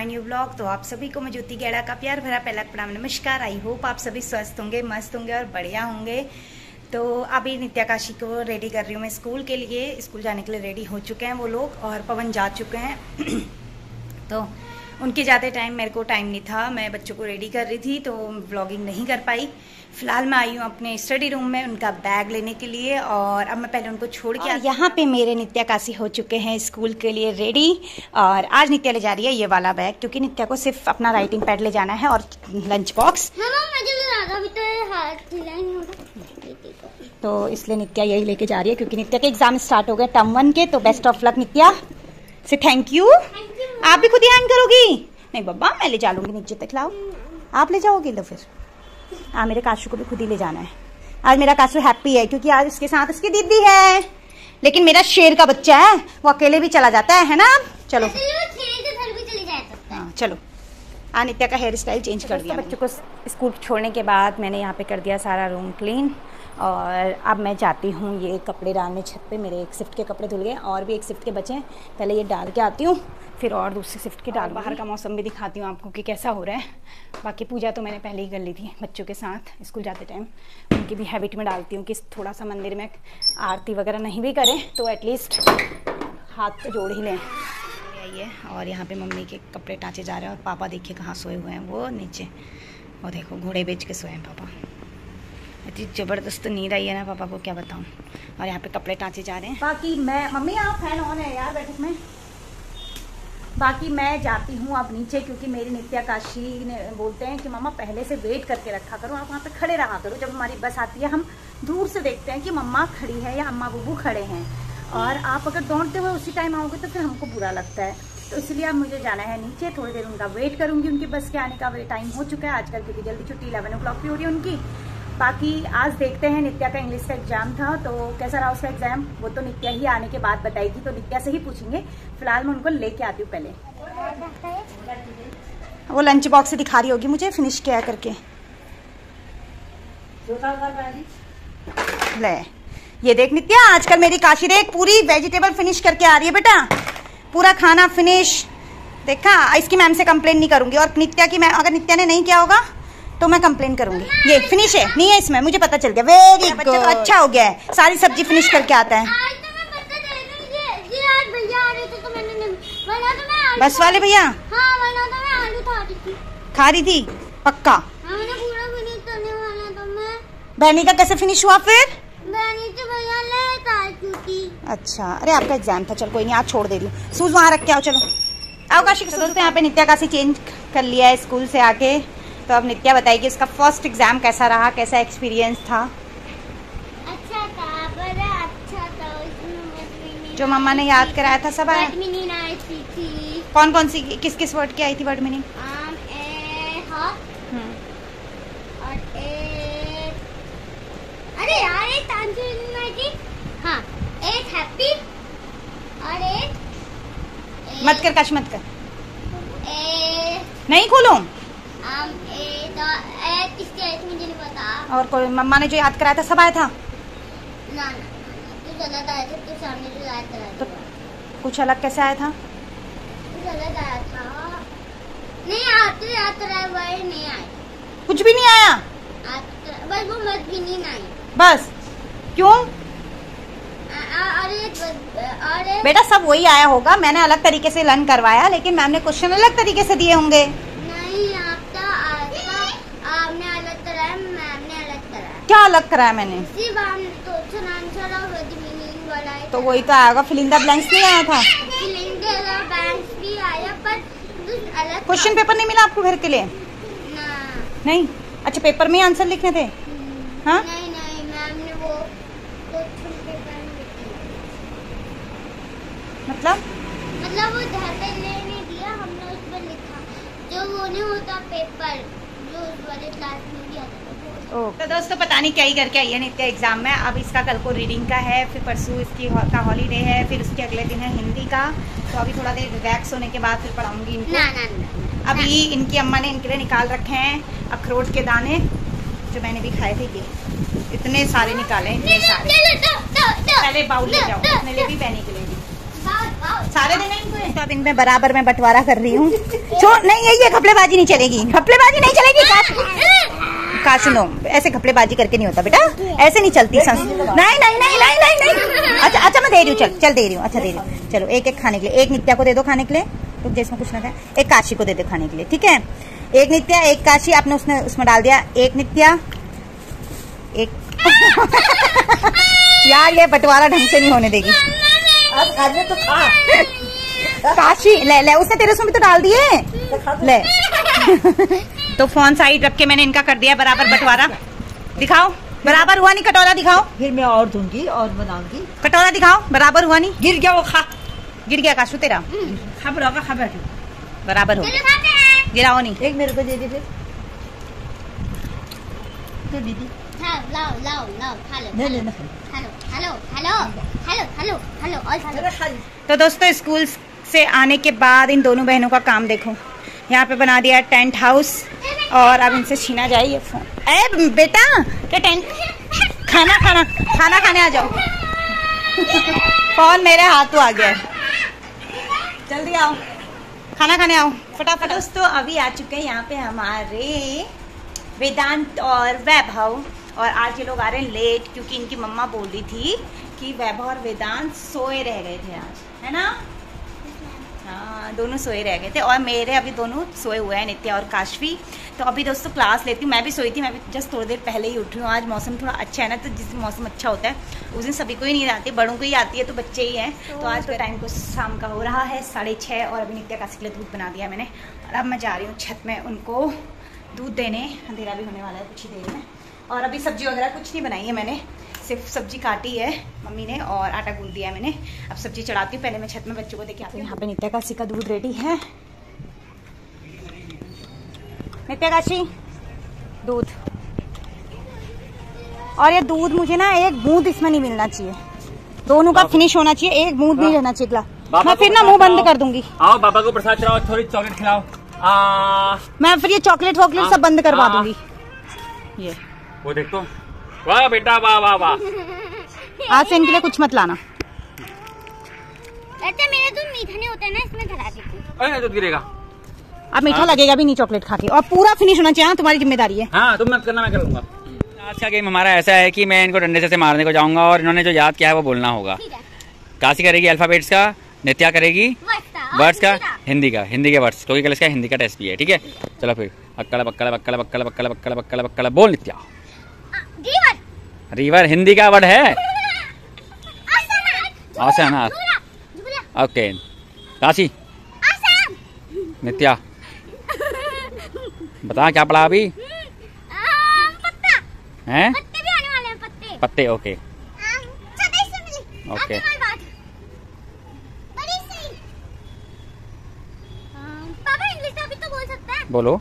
New blog. तो आप सभी को मैं ज्योति गेड़ा का प्यार भरा पहला प्रणाम नमस्कार। आई होप आप सभी स्वस्थ होंगे, मस्त होंगे और बढ़िया होंगे। तो अभी नित्याकाशी को रेडी कर रही हूँ मैं स्कूल के लिए। स्कूल जाने के लिए रेडी हो चुके हैं वो लोग और पवन जा चुके हैं। तो उनके जाते टाइम मेरे को टाइम नहीं था, मैं बच्चों को रेडी कर रही थी तो व्लॉगिंग नहीं कर पाई। फिलहाल मैं आई हूँ अपने स्टडी रूम में उनका बैग लेने के लिए और अब मैं पहले उनको छोड़ के यहाँ पे मेरे नित्याकाशी हो चुके हैं स्कूल के लिए रेडी। और आज नित्या ले जा रही है ये वाला बैग क्योंकि नित्या को सिर्फ अपना राइटिंग पैड ले जाना है और लंच बॉक्स। तो इसलिए नित्या यही लेके जा रही है क्योंकि नित्या के एग्जाम स्टार्ट हो गए टर्म 1 के। तो बेस्ट ऑफ लक नित्या, से थैंक यू। आप भी खुद ही हैंग करोगी? नहीं बब्बा, मैं ले जा लूंगी नीचे तक। लाओ, आप ले जाओगे? लो फिर। मेरे काशू को भी खुद ही ले जाना है। आज मेरा काशू हैप्पी है क्योंकि आज उसके साथ उसकी दीदी है। लेकिन मेरा शेर का बच्चा है, वो अकेले भी चला जाता है ना। चलो हाँ चलो। नित्या का हेयर स्टाइल चेंज कर दिया। बच्चों को स्कूल छोड़ने के बाद मैंने यहाँ पे कर दिया सारा रूम क्लीन और अब मैं जाती हूँ ये कपड़े डालने छत पे। मेरे एक शिफ्ट के कपड़े धुल गए और भी एक शिफ्ट के बचे हैं, पहले ये डाल के आती हूँ फिर और दूसरी शिफ्ट के डाल। बाहर का मौसम भी दिखाती हूँ आपको कि कैसा हो रहा है। बाकी पूजा तो मैंने पहले ही कर ली थी बच्चों के साथ स्कूल जाते टाइम। उनकी भी हैबिट में डालती हूँ कि थोड़ा सा मंदिर में आरती वगैरह नहीं भी करें तो एटलीस्ट हाथ तो जोड़ ही लें। आइए और यहाँ पे मम्मी के कपड़े टाँचे जा रहे हैं और पापा देखिए कहाँ सोए हुए हैं, वो नीचे। और देखो घोड़े बेच के सोए हैं पापा। इतनी ज़बरदस्त नींद आई है ना पापा को, क्या बताऊँ। और यहाँ पे कपड़े टाँचे जा रहे हैं। बाकी मैं मम्मी यहाँ फैन ऑन है यार बैठक में। बाकी मैं जाती हूँ अब नीचे क्योंकि मेरी नित्याकाशी ने बोलते हैं कि मम्मा पहले से वेट करके रखा करो, आप वहाँ पे खड़े रहा करो। जब हमारी बस आती है हम दूर से देखते हैं कि मम्मा खड़ी है या अम्मा बुबू खड़े हैं, और आप अगर दौड़ते हुए उसी टाइम आओगे तो फिर हमको बुरा लगता है। तो इसलिए अब मुझे जाना है नीचे, थोड़ी देर उनका वेट करूँगी। उनकी बस के आने का टाइम हो चुका है आजकल क्योंकि जल्दी छुट्टी 11 o'clock की हो रही है उनकी। बाकी आज देखते हैं, नित्या का इंग्लिश का एग्जाम था तो कैसा रहा उसका एग्जाम, वो तो नित्या ही आने के बाद बताएगी, तो नित्या से ही पूछेंगे। फिलहाल मैं उनको लेके आती हूँ। पहले वो लंच बॉक्स से दिखा रही होगी मुझे फिनिश किया करके। ले ये देख नित्या, आजकल मेरी काशी देख पूरी वेजिटेबल फिनिश करके आ रही है बेटा, पूरा खाना फिनिश। देखा, इसकी मैम से कंप्लेन नहीं करूंगी और नित्या की मैम, अगर नित्या ने नहीं किया होगा तो मैं कंप्लेन करूंगी। ये फिनिश है नहीं है इसमें, मुझे पता चल गया। वेरी गुड, बच्चा तो अच्छा हो गया है, सारी सब्जी फिनिश करके आता है। बस वाले भैया खा रही थी पक्का। बहनी का कैसे फिनिश हुआ फिर? अच्छा, अरे आपका एग्जाम था, चल कोई नहीं, आज छोड़ दे रही हूँ। शूज वहाँ रख के आओ, चलो आओ काशी। तो दोस्तों यहाँ पे नित्या काशी चेंज कर लिया है स्कूल से आके। तो अब नित्या बताएगी उसका फर्स्ट एग्जाम कैसा रहा, कैसा एक्सपीरियंस था। अच्छा था, बड़ा अच्छा था। जो मम्मा ने याद कराया था सब आया। कौन कौन सी किस किस वर्ड की आई थी वर्ड मीनिंग? अरे यार एक हाँ, एक हैप्पी और एक मत कर काश, मत कर। नहीं खोलो। मुझे नहीं पता। और कोई मम्मा ने जो याद कराया था सब आया था? ना ना, तू गलत आया था, तू सामने जो याद कराया था। तो कुछ अलग कैसे आया था? तू गलत आया था। नहीं आप तो याद कराया हुआ नहीं आया, कुछ भी नहीं आया। बस वो मत भी नहीं आई। बस क्यों? अरे बेटा सब वही आया होगा, मैंने अलग तरीके से लर्न करवाया लेकिन मैम ने क्वेश्चन अलग तरीके से दिए होंगे। नहीं आपने अलग कराया, मैम ने अलग कराया। क्या अलग कराया मैंने? तो वही तो आएगा, फिल इन द ब्लैंक्स नहीं आया था। फिल इन द ब्लैंक्स भी आया पर अलग क्वेश्चन पेपर नहीं मिला आपको घर के लिए? नहीं। अच्छा, पेपर में ही आंसर लिखने थे? हाँ नहीं मैम ने वो क्वेश्चन पेपर में मतलब वो घर पे लेने दिया, हमने उस पर लिखा जो वो नहीं होता पेपर जो उस वाले क्लास में भी आता है। तो दोस्तों पता नहीं क्या ही करके आई है नित्या एग्जाम में। अब इसका कल को रीडिंग का है, फिर परसों इसकी का हॉलीडे है, फिर उसके अगले दिन है हिंदी का। तो अभी थोड़ा देर रिलैक्स होने के बाद फिर पढ़ाऊंगी इनको। ना। अभी इनकी अम्मा ने इनके लिए निकाल रखे हैं अखरोट के दाने, जो मैंने भी खाए थे। ये इतने सारे निकाले, इतने सारे। पहले बाउल ले जाओ, अपने लिए भी, बहनी के लिए भी। सारे देना इनको। तो अब इनमें बराबर मैं बंटवारा कर रही हूँ। नहीं ये घपलेबाजी नहीं चलेगी, घपलेबाजी नहीं चलेगी। काश नो, ऐसे घपलेबाजी करके नहीं होता बेटा, ऐसे नहीं चलती संस। नहीं नहीं नहीं नहीं नहीं नहीं। अच्छा मैं दे रही हूँ, चल दे रही हूँ। अच्छा दे रही हूँ, चलो एक एक खाने के लिए। एक नित्या को दे दो खाने के लिए, तो जिसमें कुछ ना खाए। एक काशी को दे दो खाने के लिए, ठीक है। एक नित्या एक काशी, आपने उसमें डाल दिया। एक नित्या एक यार ये बंटवारा ढंग से नहीं होने देगी। तो खा काशी ले उसने तेरे उसमें भी तो डाल दिए ले। तो फोन साइड रख के मैंने इनका कर दिया बराबर बंटवारा। दिखाओ बराबर हुआ नहीं, कटोरा दिखाओ। फिर मैं और दूंगी और बनाऊंगी। कटोरा दिखाओ, बराबर हुआ नहीं। गिर गया वो, खा। गिर गया काशू तेरा। खा बैठी। बराबर हो, गिराओ नहीं। एक मेरे को दे दे फिर। तो दीदी लाओ खा लो। नहीं नहीं हेलो। तो दोस्तों स्कूल से आने के बाद इन दोनों बहनों का काम देखो। यहाँ पे बना दिया टेंट हाउस और अब इनसे छीना जाए ये फोन। अरे बेटा क्या टेंट, खाना खाने आ जाओ। फोन मेरे हाथों आ गया है, जल्दी आओ खाना खाने आओ फटाफट। दोस्तों अभी आ चुके हैं यहाँ पे हमारे वेदांत और वैभव, और आज ये लोग आ रहे हैं लेट क्योंकि इनकी मम्मा बोल रही थी कि वैभव और वेदांत सोए रह गए थे आज, है ना। हाँ दोनों सोए रह गए थे और मेरे अभी दोनों सोए हुए हैं, नित्या और काशवी। तो अभी दोस्तों क्लास लेती हूँ। मैं भी सोई थी, मैं भी जस्ट थोड़ी देर पहले ही उठ रही हूँ। आज मौसम थोड़ा अच्छा है ना, तो जिस दिन मौसम अच्छा होता है उस दिन सभी को ही नींद आती है, बड़ों को ही आती है, तो बच्चे ही हैं। तो आज का टाइम को शाम का हो रहा है 6:30 और अभी नित्या काशी के लिए दूध बना दिया मैंने और अब मैं जा रही हूँ छत में उनको दूध देने। अंधेरा भी होने वाला है कुछ ही देर में। और अभी सब्जी वगैरह कुछ नहीं बनाई है मैंने, सिर्फ सब्जी काटी है मम्मी ने और आटा गूंद दिया है मैंने। अब सब्जी चढ़ाती हूँ, पहले मैं छत में बच्चों को देखे आती हूँ। यहाँ पे नित्या काशी का दूध रेडी है। नित्या काशी दूध, और ये दूध मुझे ना एक बूंद इसमें नहीं मिलना चाहिए, दोनों का फिनिश होना चाहिए, एक बूंद नहीं रहना चाहिए। मैं फिर ना मुंह बंद कर दूंगी। आओ बाबा को प्रसाद चढ़ाओ, थोड़ी चॉकलेट खिलाओ। मैं फिर ये चॉकलेट वॉकलेट सब बंद करवा दूंगी। ये वो देख तो, वाह बेटा वाह वाह वाह। आज से इनके लिए कुछ मत लाना। अच्छा मेरा दूध मीठा नहीं होता है ना, इसमें धरा देती हूं। अरे दूध गिरेगा। अब मीठा लगेगा भी नहीं चॉकलेट खा के, और पूरा फिनिश होना चाहिए, तुम्हारी जिम्मेदारी है। हाँ तुम मत करना, मैं कर लूंगा। आज का गेम हमारा ऐसा है कि मैं इनको डंडे से मारने को जाऊंगा और इन्होंने जो याद किया है वो बोलना होगा। काशी करेगी अल्फाबेट्स का, नित्या करेगी वर्ड्स का, हिंदी के वर्ड्स, क्योंकि कल इसका हिंदी का टेस्ट भी है, ठीक है। चलो फिर अक्कड़ बक्कड़ बक्कड़ बक्कड़ बक्कड़ बक्कड़ बक्कड़ बक्कड़ बोल नित्या। रिवर हिंदी का वर्ड है। आसनाथ, ओके। काशी, नित्या बता क्या पढ़ा अभी? हैं? पत्ते भी आने वाले हैं, पत्ते। पत्ते, ओके ओके। पापा इंग्लिश अभी तो बोल सकता है। बोलो।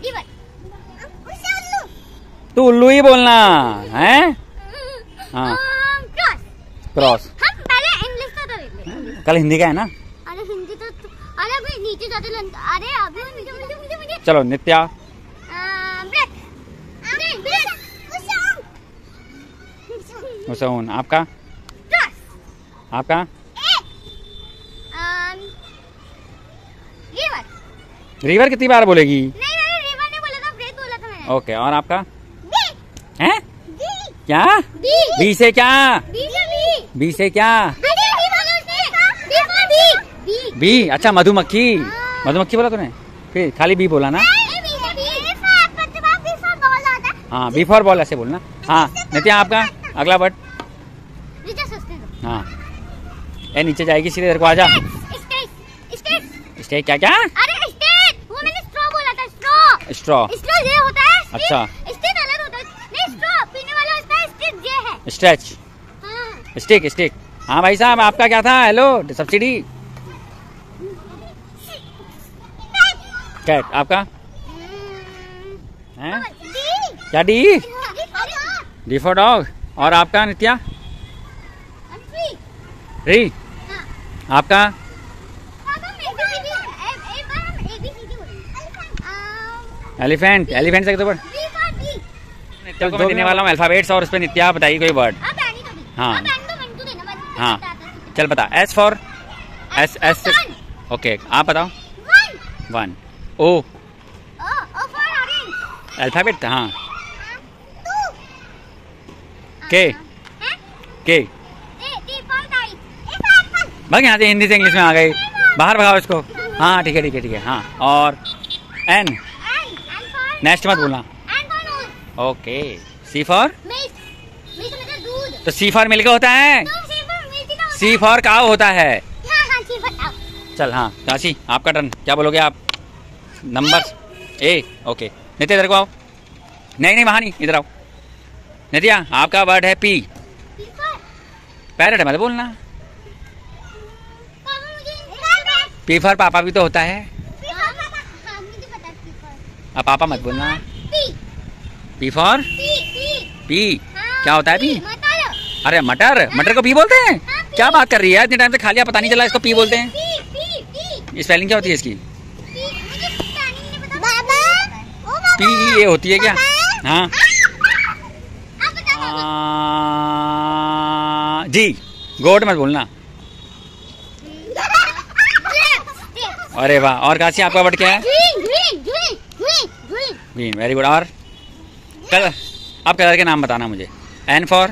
तू उल्लू ही बोलना है। हाँ क्रॉस। हम पहले इंग्लिश का तो देख लेंगे। कल हिंदी का है ना। अरे हिंदी तो अरे अभी नीचे जाते अरे अभी मुझे चलो नित्या। उसून। आपका आपका रिवर कितनी बार बोलेगी? नहीं मैंने रिवर नहीं बोला था, ब्रेक बोला था मैंने। ओके और आपका है क्या? बी से क्या? बी से क्या? बी। अच्छा मधुमक्खी, मधुमक्खी बोला तूने, फिर खाली बी बोला ना। हाँ बी फॉर बॉल ऐसे बोलना। हाँ नित्या आपका अगला वर्ड। हाँ ए नीचे जाएगी सीधे, इधर को आजा। स्टेट क्या क्या? अरे स्टेट वो मैंने स्ट्रॉ बोला था। स्ट्रॉ स्ट्रॉ स्ट्रॉ ये होता है। अच्छा स्टेट अलग होता है। नहीं स्ट्रॉ पीने वाला होता है, स्टेट ये है। स्ट्रेच, हाँ। Stick stick. हाँ भाई साहब आपका क्या था? Hello subsidy. कैट आपका है क्या? डी। D for dog. और आपका नित्या? री। आपका एलिफेंट। एलिफेंट से तो नित्या को मैं देने वाला हूँ अल्फाबेट्स और उस पर नित्या बताइए कोई वर्ड। हाँ हाँ चल बता। एस फॉर एस एस से ओके आप बताओ 1 ओ अल्फाबेट था हाँ के भाग यहाँ से हिंदी से इंग्लिश में आ गई बाहर भगाओ इसको हाँ ठीक है हाँ और एन नेक्स्ट मत बोलना ओके सी फॉर तो सी फॉर मिल्क होता है सी फॉर काव होता है चल हाँ काशी आपका टर्न क्या बोलोगे आप नंबर ए ओके नित्या इधर को आओ नहीं वहाँ नहीं इधर आओ नित्या आपका वर्ड है पी पैरेट मत बोलना पी फॉर पापा भी तो होता है अब पापा मत बोलना पी फॉर पी क्या होता है पी अरे मटर को पी बोलते हैं क्या बात कर रही है इतने टाइम से खा लिया पता नहीं चला इसको पी बोलते हैं स्पेलिंग क्या होती है इसकी पी ये होती है क्या हाँ जी गोट मत बोलना अरे वाह और काशी आपका वर्ड क्या है ग्रीन वेरी गुड और कलर आप कलर के नाम बताना मुझे एन फॉर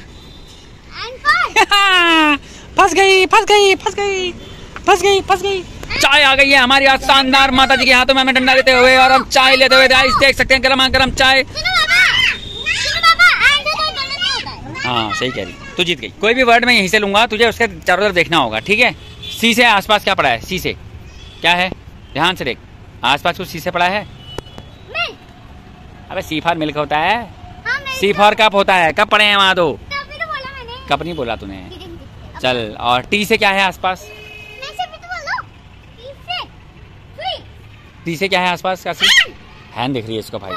फंस गई चाय आ गई है हमारी आज शानदार माता जी के हाथों में हमें डंडा लेते हुए और हम चाय लेते हुए देख सकते हैं गरम चाय हाँ सही कह रही तू जीत गई कोई भी वर्ड मैं यहीं से लूंगा तुझे उसके चारों तरफ देखना होगा ठीक है सी से आसपास क्या पड़ा है सी से क्या है ध्यान से देख आसपास कुछ सी से पड़ा है अबे सी फॉर मिल्क होता है सी फॉर कप होता है कब पड़े हैं वहाँ दो कब नहीं बोला तूने चल और टी से क्या है आसपास टी से क्या है आसपास का सी हैंड दिख रही है इसको भाई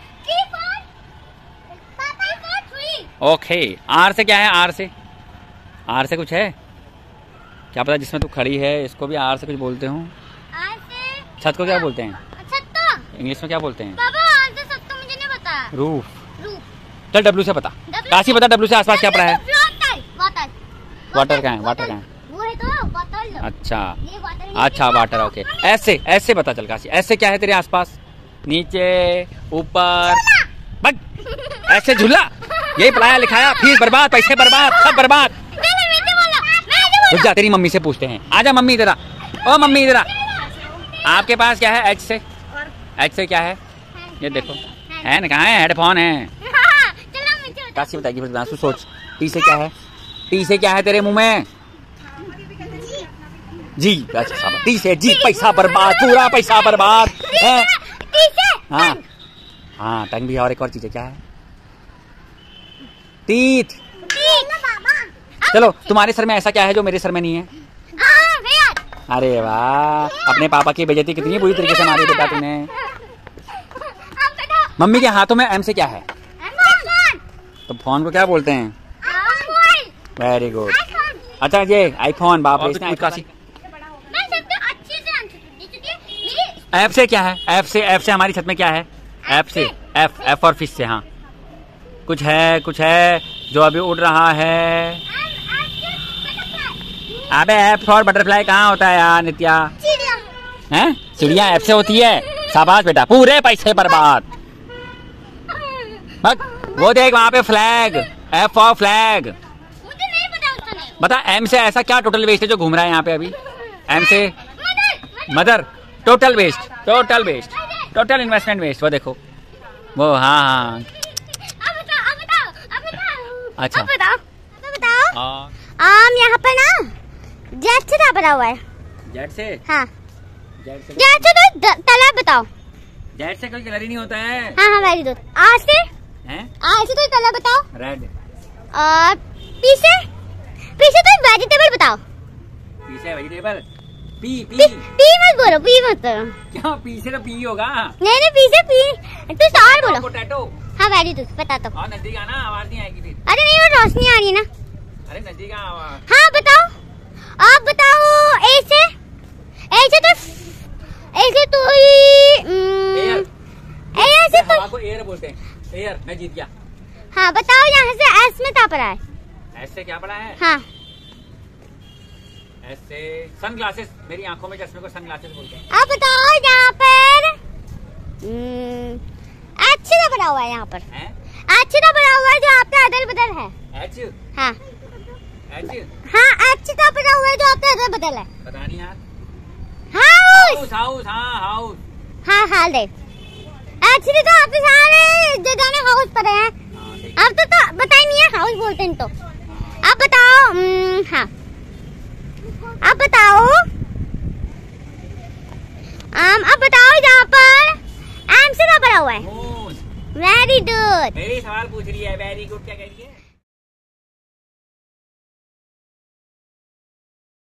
ओके आर से क्या है आर से कुछ है क्या पता जिसमें तू खड़ी है इसको भी आर से कुछ बोलते हो छत को क्या बोलते हैं इंग्लिश में क्या बोलते हैं मुझे नहीं पता रूफ चल डब्ल्यू से पता काशी बता डब्ल्यू से आसपास क्या पड़ा है वाटर का है वो है तो बोतल अच्छा वाटर ओके एस से पता चल काशी एस से क्या है तेरे आसपास नीचे ऊपर ऐसे झूला यही पढ़ाया लिखाया फीस बर्बाद पैसे बर्बाद सब बर्बाद रुक जा तेरी मम्मी से पूछते हैं आजा मम्मी इधर ओ मम्मी इधर आपके पास क्या है एच से क्या है ये देखो है ना कहाँ है हेडफोन है काशी बताएगी फिर सोच टी से क्या है तेरे मुंह में जी अच्छा टी से जी पैसा बर्बाद पूरा पैसा बर्बाद है हाँ टंग भी और एक और चीज है क्या है टीथ चलो तुम्हारे सर में ऐसा क्या है जो मेरे सर में नहीं है अरे वाह अपने पापा की बेइज्जती कितनी बुरी तरीके से मारी बेटा तूने मम्मी के हाथों में एम से क्या है तो फोन को क्या बोलते हैं वेरी गुड अच्छा ये आईफोन बाप रे इसने काशी एफ से क्या है एफ से हमारी छत में क्या है एफ और फिश से हाँ कुछ है जो अभी उड़ रहा है अबे एफ और बटरफ्लाई कहाँ होता है यार नित्या हैं चिड़िया एफ से होती है शाबाश बेटा पूरे पैसे बर्बाद वो देख वहाँ पे फ्लैग एफ फॉर फ्लैग बता एम से ऐसा क्या टोटल वेस्ट है जो घूम रहा है यहाँ पे अभी एम से mother total total investment waste वो देखो वो हाँ अच्छा बताओ यहाँ पर ना जेट से क्या बना हुआ है जेट से हाँ जेट से तो तालाब बताओ जेट से कोई कलर ही नहीं होता है हाँ वेरी गुड आज से तो तालाब बताओ रेड पीछे तो वेजिटेबल बताओ पीछे वेजिटेबल पी मत बोलो क्या पीछे तो पी होगा नहीं पीछे तो और बोलो पोटैटो हाँ वेरी गुड बता तो और नजदीक आना आवाज नहीं आएगी फिर अरे नहीं वो रोशनी आ रही है ना अरे नजदीक आवाज हाँ बताओ आप बताओ ऐसे तो एयर हवा को एयर बोलते हैं एयर मैं जीत गया हाँ बताओ यहाँ से एस में क्या पड़ा है एस से क्या पड़ा है हाँ ऐसे सन ग्लासेस, मेरी आंखों में चश्मे को सन ग्लासेस बोलते हैं। अब बताओ यहाँ पर अच्छी तो बना हुआ है, यहाँ पर हैं? अच्छी तो बना हुआ है जो आपका अदल बदल है। एच हाँ एच हाँ, अच्छी तो बना हुआ है जो आपका अदल बदल है। पता नहीं यार। हाउस हाउस, हाँ हाउस। हाँ हाल दे। एक्चुअली तो आपके सारे जगह में हाउस पड़े हैं। अब तो बता ही नहीं है, हाउस बोलते हैं। तो अब बताओ हाँ अब बताओ अब बताओ यहाँ पर एम से ना बना हुआ है। मून। Very good. मेरी सवाल पूछ रही है, वेरी गुड क्या कह रही है?